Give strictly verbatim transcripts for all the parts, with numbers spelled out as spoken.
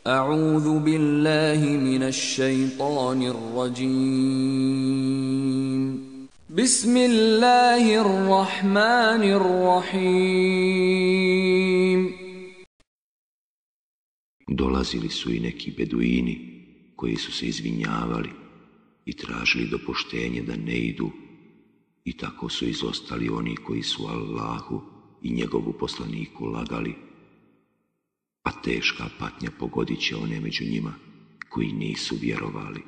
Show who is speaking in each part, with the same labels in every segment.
Speaker 1: أعوذ بالله من الشيطان الرجيم بسم الله الرحمن الرحيم.
Speaker 2: Dolazili su i neki beduini koji su se izvinjavali i tražili dopuštenje da ne idu, i tako su izostali oni koji su Allahu i njegovu poslaniku lagali, a teška patnja pogodit će one među njima koji nisu vjerovali.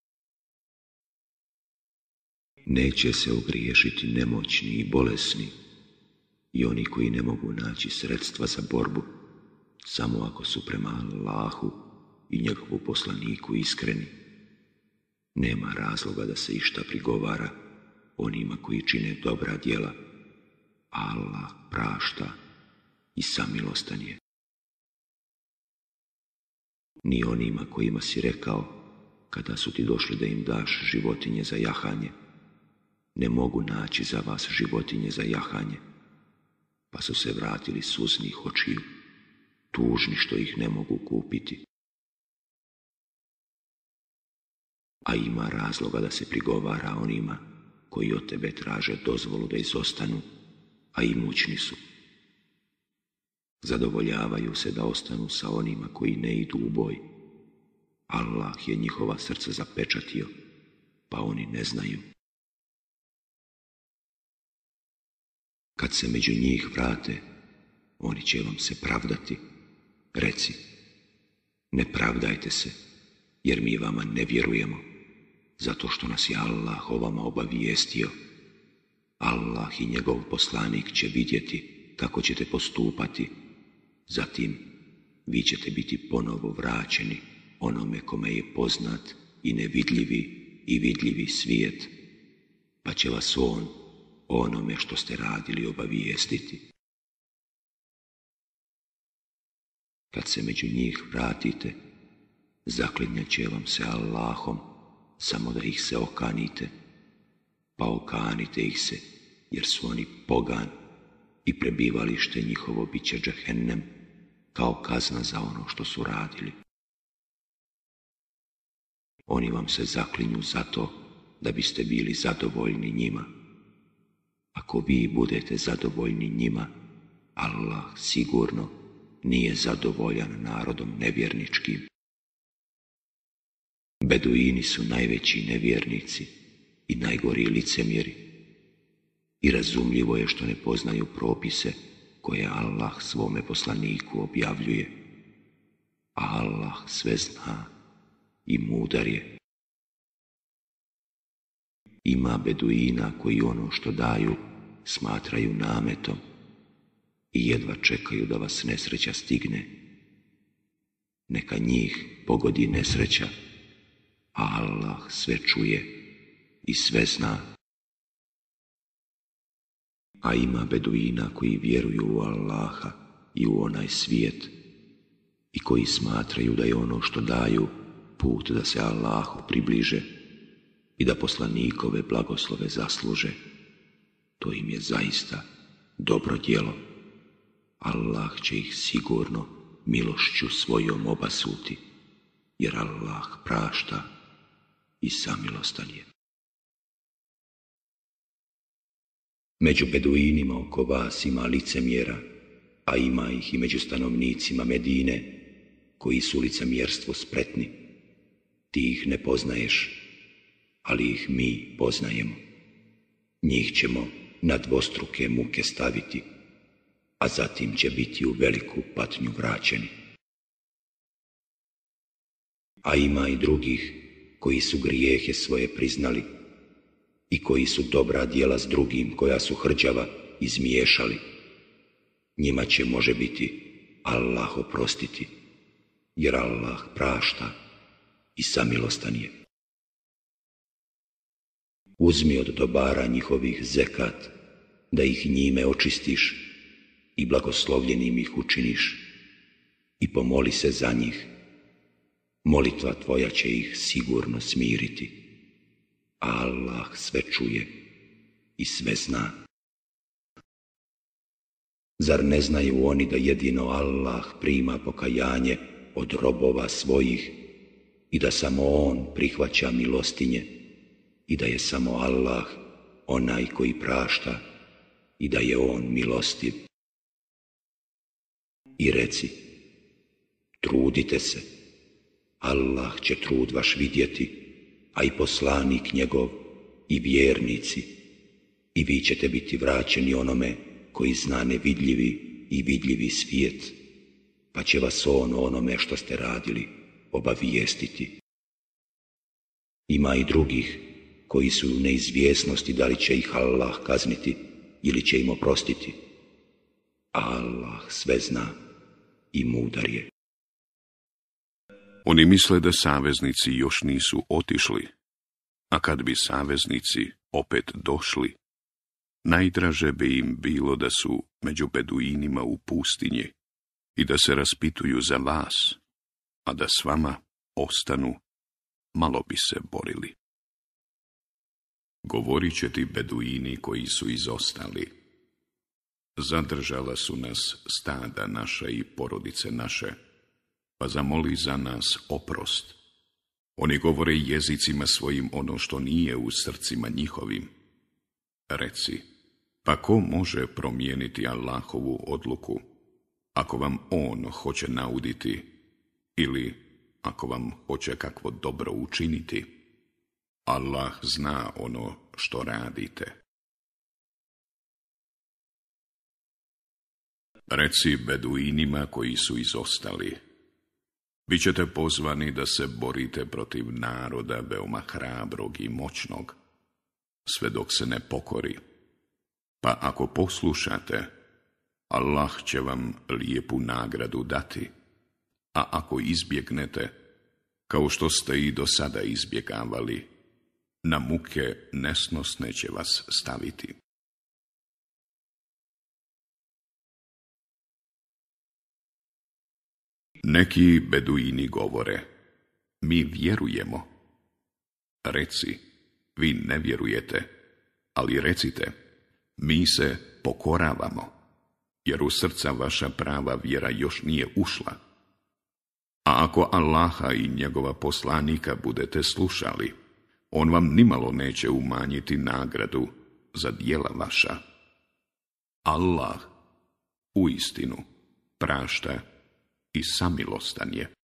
Speaker 2: Neće se ogriješiti nemoćni i bolesni i oni koji ne mogu naći sredstva za borbu, samo ako su prema Allahu i njegovu poslaniku iskreni. Nema razloga da se išta prigovara onima koji čine dobra djela. Allah prašta i samilostan je. Ni onima kojima si rekao, kada su ti došli da im daš životinje za jahanje, ne mogu naći za vas životinje za jahanje, pa su se vratili suznih očiju, tužni što ih ne mogu kupiti. A ima razloga da se prigovara onima koji od tebe traže dozvolu da izostanu, a imućni su. Zadovoljavaju se da ostanu sa onima koji ne idu u boj. Allah je njihova srca zapečatio, pa oni ne znaju. Kad se među njih vrate, oni će vam se pravdati. Reci, ne pravdajte se, jer mi vama ne vjerujemo, zato što nas je Allah o vama obavijestio. Allah i njegov poslanik će vidjeti kako ćete postupati, zatim vi ćete biti ponovo vraćeni onome kome je poznat i nevidljivi i vidljivi svijet, pa će vas on o onome što ste radili obavijestiti. Kad se među njih vratite, zaklinjat će vam se Allahom, samo da ih se okanite, pa okanite ih se, jer su oni pogan i prebivalište njihovo bit će džehennem, kao kazna za ono što su radili. Oni vam se zaklinju zato da biste bili zadovoljni njima. Ako vi budete zadovoljni njima, Allah sigurno nije zadovoljan narodom nevjerničkim. Beduini su najveći nevjernici i najgori licemjeri, i razumljivo je što ne poznaju propise koje Allah svome poslaniku objavljuje, a Allah sve zna i mudar je. Ima beduina koji ono što daju smatraju nametom i jedva čekaju da vas nesreća stigne. Neka njih pogodi nesreća, a Allah sve čuje i sve zna. A ima beduina koji vjeruju u Allaha i u onaj svijet i koji smatraju da je ono što daju put da se Allahu približe i da poslanikove blagoslove zasluže. To im je zaista dobro djelo. Allah će ih sigurno milošću svojom obasuti, jer Allah prašta i samilostan je. Među beduinima oko vas ima licemjera, a ima ih i među stanovnicima Medine, koji su licemjerstvo spretni. Ti ih ne poznaješ, ali ih mi poznajemo. Njih ćemo na dvostruke muke staviti, a zatim će biti u veliku patnju vraćeni. A ima i drugih koji su grijehe svoje priznali i koji su dobra djela s drugim koja su hrđava izmiješali. Njima će može biti Allah oprostiti, jer Allah prašta i samilostan je. Uzmi od dobara njihovih zekat, da ih njime očistiš i blagoslovljenim ih učiniš, i pomoli se za njih. Molitva tvoja će ih sigurno smiriti, a Allah sve čuje i sve zna. Zar ne znaju oni da jedino Allah prima pokajanje od robova svojih i da samo on prihvaća milostinje i da je samo Allah onaj koji prašta i da je on milostiv. I reci, trudite se, Allah će trud vaš vidjeti, a i poslanik njegov i vjernici, i vi ćete biti vraćeni onome koji zna nevidljivi i vidljivi svijet, pa će vas on o onome što ste radili obavijestiti. Ima i drugih koji su u neizvjesnosti da li će ih Allah kazniti ili će im oprostiti. Allah sve zna i mudar je.
Speaker 3: Oni misle da saveznici još nisu otišli, a kad bi saveznici opet došli, najdraže bi im bilo da su među beduinima u pustinji i da se raspituju za vas, a da s vama ostanu, malo bi se borili. Govorit će ti beduini koji su izostali. Zadržala su nas stada naša i porodice naše, pa zamoli za nas oprost. Oni govore jezicima svojim ono što nije u srcima njihovim. Reci, pa ko može promijeniti Allahovu odluku, ako vam on hoće nauditi, ili ako vam hoće kakvo dobro učiniti? Allah zna ono što radite. Reci beduinima koji su izostali, bićete pozvani da se borite protiv naroda veoma hrabrog i moćnog, sve dok se ne pokori. Pa ako poslušate, Allah će vam lijepu nagradu dati, a ako izbjegnete, kao što ste i do sada izbjegavali, na muke nesnosne će vas staviti. Neki beduini govore, mi vjerujemo. Reci, vi ne vjerujete, ali recite, mi se pokoravamo, jer u srca vaša prava vjera još nije ušla. A ako Allaha i njegova poslanika budete slušali, on vam nimalo neće umanjiti nagradu za djela vaša. Allah uistinu prašta i samilostan je.